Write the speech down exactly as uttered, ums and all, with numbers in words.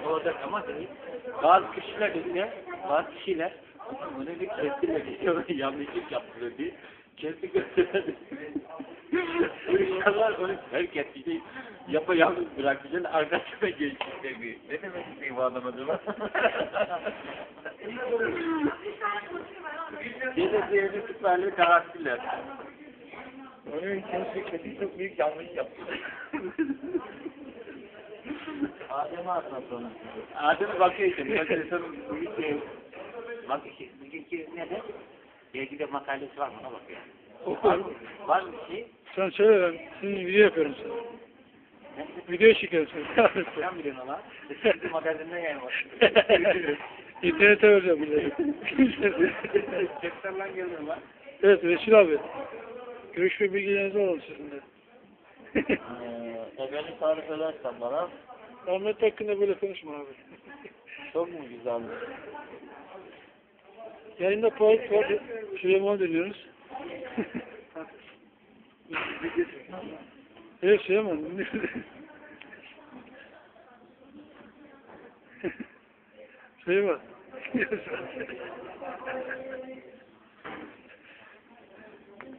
olacak ama bazı kişiler ise bazı kişiler onu bir kestiler diyor, yanlışlık yaptırıyor diye kesti gösterdi. İnşallah onu herkes işte yapayalnız bırakacaksın, arkasına geçecek diyor. Ne demek isteyeyim bu adam acaba? Yine diğeri süperli karakterler. Onun kendisi kesin çok büyük yanlış yaptı. Adem'e atma sonra. Adem'e bakıyor işte. Mesela bir şey. Bak işte. Bugünkü ne de? Belki de makalesi var mı? Ona bakıyor. Var mı? Var mı bir şey? Sen söyle ben. Şimdi video yapıyorum sana. Video çekiyorum sana. Sen biliyorsun ona. Bizim magazinde yayın var. İnternete vereceğim bunları. Çekten lan geliyorum lan. Evet Resul abi. Görüşme bilgilerinizi alalım sizinle. Eee, efendim tarif edersen bana. Ahmet hakkında böyle konuşma abi. Çok mu güzel? Yayında Fuat var. Süleyman deniyoruz. Evet Süleyman. Süleyman.